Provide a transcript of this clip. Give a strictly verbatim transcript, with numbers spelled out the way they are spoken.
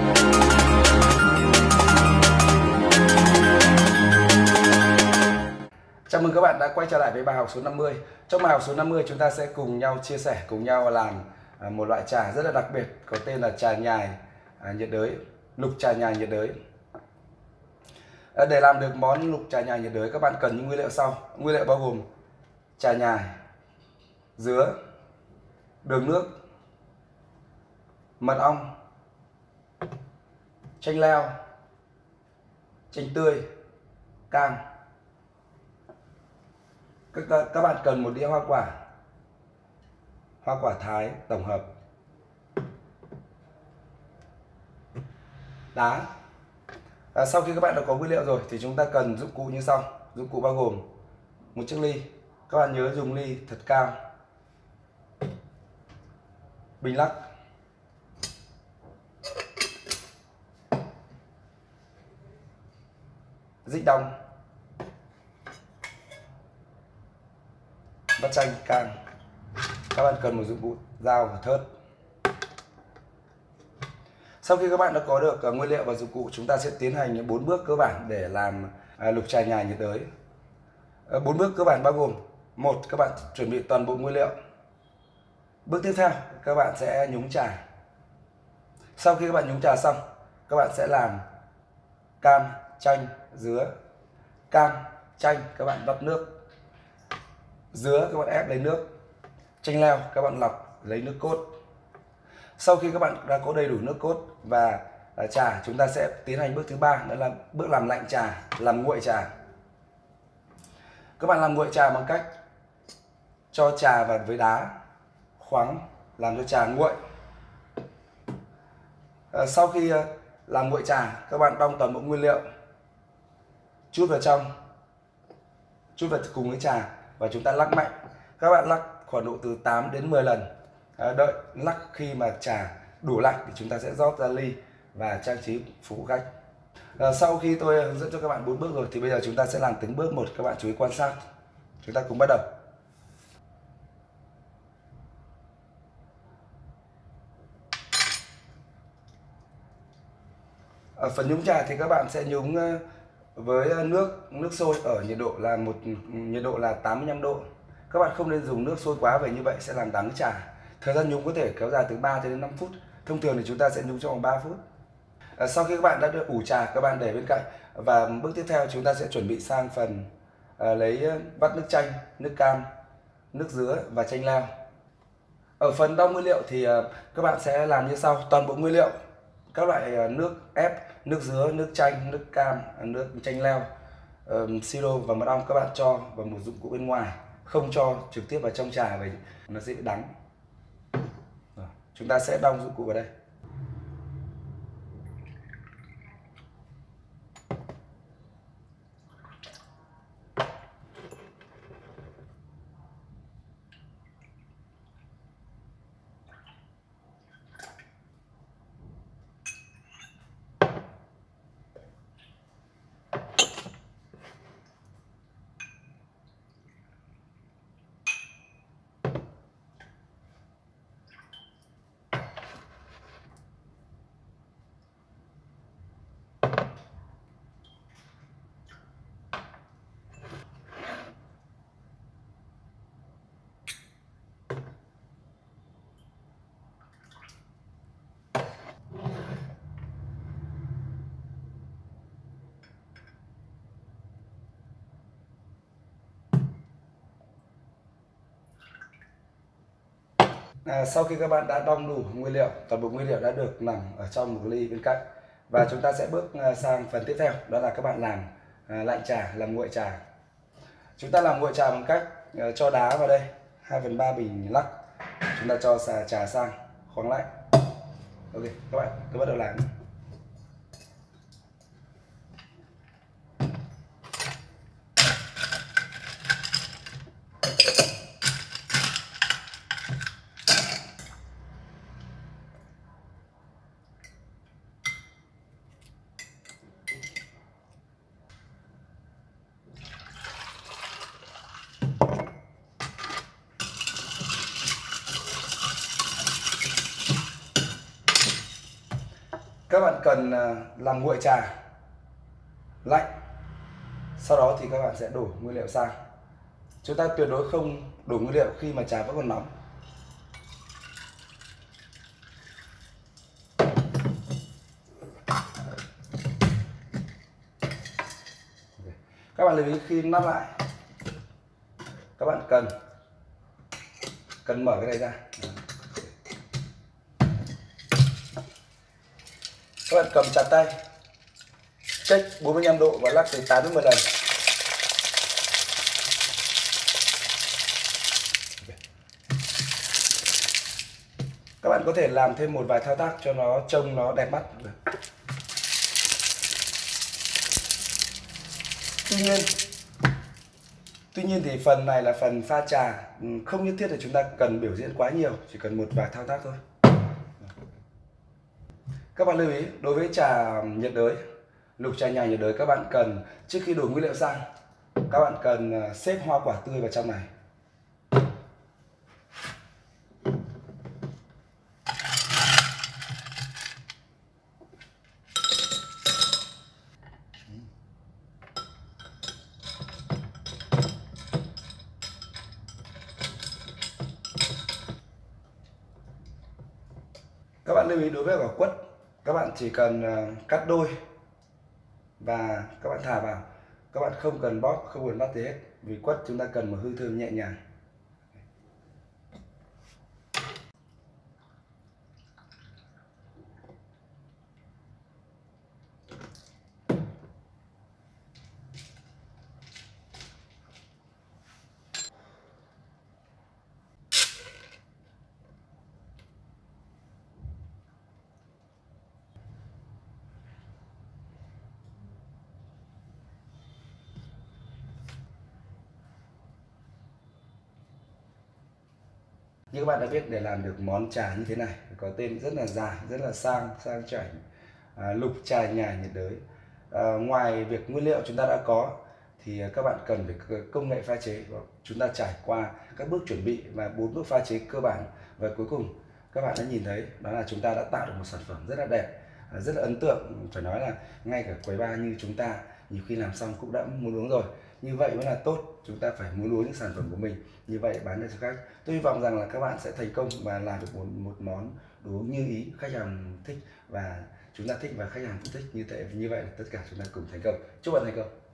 Chào mừng các bạn đã quay trở lại với bài học số năm mươi. Trong bài học số năm mươi chúng ta sẽ cùng nhau chia sẻ, cùng nhau làm một loại trà rất là đặc biệt có tên là trà nhài nhiệt đới, lục trà nhài nhiệt đới. Để làm được món lục trà nhài nhiệt đới các bạn cần những nguyên liệu sau. Nguyên liệu bao gồm trà nhài, dứa, đường nước, mật ong, chanh leo, chanh tươi, cam. Các, các bạn cần một đĩa hoa quả, hoa quả thái tổng hợp, đá. À, sau khi các bạn đã có nguyên liệu rồi thì chúng ta cần dụng cụ như sau. Dụng cụ bao gồm một chiếc ly, các bạn nhớ dùng ly thật cao, bình lắc, dích đông, vắt chanh, can. Các bạn cần một dụng cụ dao và thớt. Sau khi các bạn đã có được nguyên liệu và dụng cụ, chúng ta sẽ tiến hành những bốn bước cơ bản để làm lục trà nhài nhiệt đới. Bốn bước cơ bản bao gồm: một, các bạn chuẩn bị toàn bộ nguyên liệu. Bước tiếp theo, các bạn sẽ nhúng trà. Sau khi các bạn nhúng trà xong, các bạn sẽ làm cam, chanh, dứa. Cam, chanh các bạn vắt nước, dứa các bạn ép lấy nước, chanh leo các bạn lọc lấy nước cốt. Sau khi các bạn đã có đầy đủ nước cốt và trà, chúng ta sẽ tiến hành bước thứ ba, đó là bước làm lạnh trà, làm nguội trà. Các bạn làm nguội trà bằng cách cho trà vào với đá, khoáng làm cho trà nguội. À, sau khi làm nguội trà, các bạn đong toàn bộ nguyên liệu, chút vào trong, chút vào cùng với trà và chúng ta lắc mạnh. Các bạn lắc khoảng độ từ tám đến mười lần. À, đợi lắc khi mà trà đủ lạnh thì chúng ta sẽ rót ra ly và trang trí phục vụ khách. À, sau khi tôi hướng dẫn cho các bạn bốn bước rồi thì bây giờ chúng ta sẽ làm từng bước một. Các bạn chú ý quan sát. Chúng ta cùng bắt đầu. Ở phần nhúng trà thì các bạn sẽ nhúng với nước nước sôi ở nhiệt độ là một nhiệt độ là tám mươi lăm độ. Các bạn không nên dùng nước sôi quá, vì như vậy sẽ làm đắng trà. Thời gian nhúng có thể kéo dài từ ba đến năm phút. Thông thường thì chúng ta sẽ nhúng trong vòng ba phút. À, sau khi các bạn đã được ủ trà, các bạn để bên cạnh, và bước tiếp theo chúng ta sẽ chuẩn bị sang phần à, lấy vắt nước chanh, nước cam, nước dứa và chanh leo. Ở phần đong nguyên liệu thì à, các bạn sẽ làm như sau. Toàn bộ nguyên liệu, các loại à, nước ép, nước dứa, nước chanh, nước cam, nước chanh leo, uh, siro và mật ong các bạn cho vào một dụng cụ bên ngoài, không cho trực tiếp vào trong trà vì nó sẽ đắng. Rồi, chúng ta sẽ đong dụng cụ vào đây. À, sau khi các bạn đã đong đủ nguyên liệu, toàn bộ nguyên liệu đã được nằm ở trong một ly bên cạnh, và chúng ta sẽ bước sang phần tiếp theo, đó là các bạn làm à, lạnh trà, làm nguội trà. Chúng ta làm nguội trà bằng cách à, cho đá vào đây, hai phần ba bình lắc. Chúng ta cho xà trà sang, khoáng lạnh. Ok, các bạn, tôi bắt đầu làm. Các bạn cần à, làm nguội trà lạnh, sau đó thì các bạn sẽ đổ nguyên liệu sang. Chúng ta tuyệt đối không đổ nguyên liệu khi mà trà vẫn còn nóng. Các bạn lưu ý khi nắp lại, các bạn cần cần mở cái này ra. Các bạn cầm chặt tay, check bốn mươi lăm độ và lắc từ tám đến mười lần. Các bạn có thể làm thêm một vài thao tác cho nó trông nó đẹp mắt. Tuy nhiên, tuy nhiên thì phần này là phần pha trà, không nhất thiết là chúng ta cần biểu diễn quá nhiều, chỉ cần một vài thao tác thôi. Các bạn lưu ý, đối với trà nhiệt đới, lục trà nhài nhiệt đới, các bạn cần trước khi đổ nguyên liệu sang, các bạn cần xếp hoa quả tươi vào trong này. Các bạn lưu ý đối với quả quất, các bạn chỉ cần cắt đôi và các bạn thả vào. Các bạn không cần bóp, không cần bắt gì hết, vì quất chúng ta cần một hương thơm nhẹ nhàng. Như các bạn đã biết, để làm được món trà như thế này có tên rất là dài, rất là sang sang chảnh, à, lục trà nhài nhiệt đới. À, ngoài việc nguyên liệu chúng ta đã có thì các bạn cần phải công nghệ pha chế. Chúng ta trải qua các bước chuẩn bị và bốn bước pha chế cơ bản, và cuối cùng các bạn đã nhìn thấy đó là chúng ta đã tạo được một sản phẩm rất là đẹp, rất là ấn tượng. Phải nói là ngay cả quầy bar như chúng ta nhiều khi làm xong cũng đã muốn uống rồi. Như vậy mới là tốt, chúng ta phải muốn uống những sản phẩm của mình, như vậy bán cho khách. Tôi hy vọng rằng là các bạn sẽ thành công và làm được một, một món đồ uống như ý, khách hàng thích và chúng ta thích và khách hàng cũng thích. Như thế, như vậy là tất cả chúng ta cùng thành công. Chúc bạn thành công.